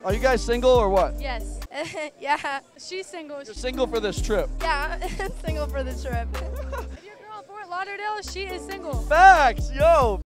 Are you guys single or what? Yes. Yeah. She's single. You're single for this trip. Yeah, single for the trip. If your girl in Fort Lauderdale, she is single. Facts, yo.